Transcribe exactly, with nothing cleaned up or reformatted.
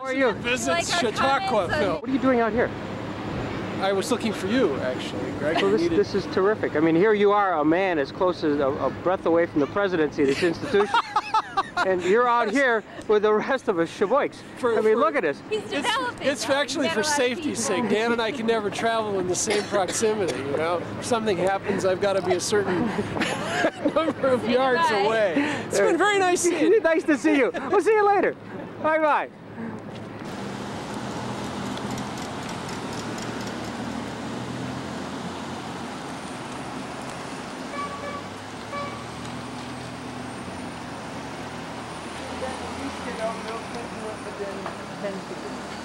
How are you? Visit like Chautauqua, Phil. What are you doing out here? I was looking for you, actually, Greg. Well, this, needed... this is terrific. I mean, here you are, a man as close as a, a breath away from the presidency of this institution. And you're out here with the rest of us shavoiks. For, I mean, for, look at this. He's developing. It's, it's actually for safety's sake. Dan and I can never travel in the same proximity, you know? If something happens, I've got to be a certain number of yards Bye. away. It's been very nice seeing you. Nice to see you. We'll see you later. Bye-bye. Within ten feet.